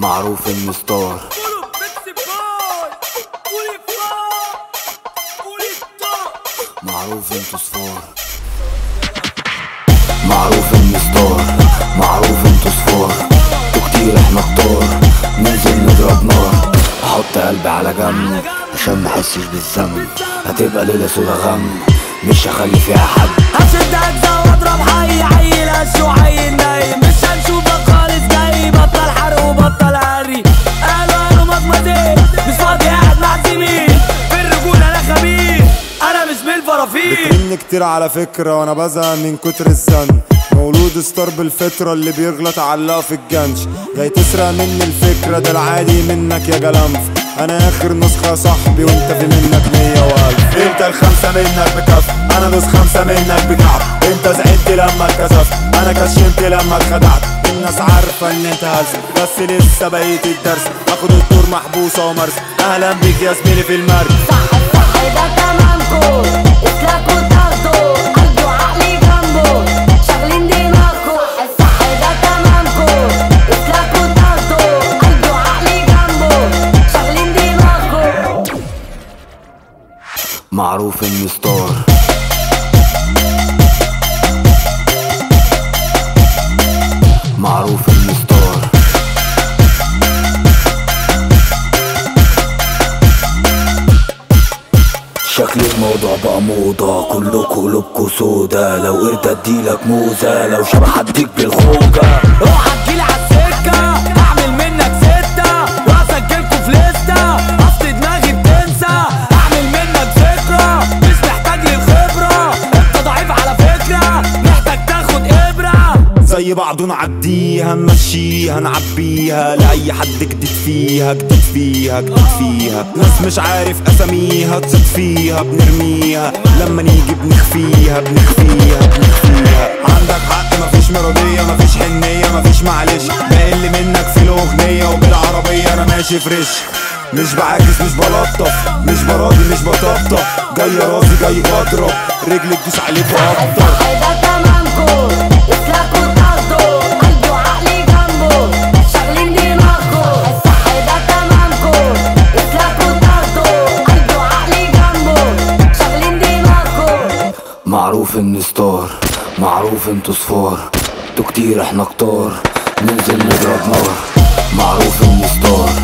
معروف اني ستار. معروف انتو صفار. معروف اني ستار. معروف انتو صفار. انتو كتير احنا كتار. ننزل نضرب نار. احط قلبي على جنب عشان محسش بالذنب. هتبقى ليلة سودا غم مش هخلي فيها حد. هشد اجزا واضرب حي حي القش وحي النايم. مش هنشوفك خالص جاي. بطل حرق وبطل هري. قالوا مضمضين مش فاضي قاعد مع زميل. في الرجولة انا خبير. انا مش من الفرافيل. بترن كتير على فكرة وانا بزهق من كتر الزن. مولود ستار بالفطرة اللي بيغلط علقه في الجنش. جاي تسرق مني الفكرة ده العادي منك يا جلنف. انا اخر نسخة صاحبي وانت في منك 100 والف. انت الخمسة منك بكف انا دوس 5 منك بكعب. انت زعلت لما اتكسفت انا كشمت لما اتخدعت. الناس عارفة ان انت هلس بس لسه بقيت الدرس. اخد الدور محبوسة ومرسى. اهلا بيك يا زميلي في المركز. صح ده تمامكو اسلكوا تاخدوا قلبي وعقلي جنبه شغلين دماغكو. الصح ده تمامكو اسلكوا تاخدوا قلبي وعقلي جنبه شغلين دماغكو. معروف اني ستار. معروف اني ستار. شكل الموضوع بقى موضة كلكوا قلوبكوا سودا. لو قرد اديلك موزة لو شبح اديك بالخوجة. اوعى تجيلي عالسكة اعمل منك 6 واسجلكوا في لستة. اصل دماغي بتنسى اعمل منك ذكرى. مش محتاج للخبرة انت ضعيف على فكرة. محتاج تاخد ابرة. زي بعضه نعديها نمشيها نعبيها. لأي حد جديد فيها جديد فيها جديد فيها. ناس مش عارف اساميها تزيد فيها بنرميها. لما نيجي بنخفيها بنخفيها بنخفيها. عندك حق مفيش مرضية مفيش حنية مفيش معلش. بقل منك في الأغنية وبالعربية انا ماشي فريش. مش بعاكس مش بلطف مش براضي مش بطبطب. جاي راسي جاي بضرب رجلي تدوس عليك اكتر. الصح ده تمامكو اسلكوا تاخدوا قلبي وعقلي جنبه شغلين دماغكو. الصح ده تمامكو اسلكوا تاخدوا قلبي وعقلي جنبه شغلين دماغكو. معروف اني ستار. معروف انتو صفار. انتو كتير احنا كتار. ننزل نضرب نار. معروف اني ستار.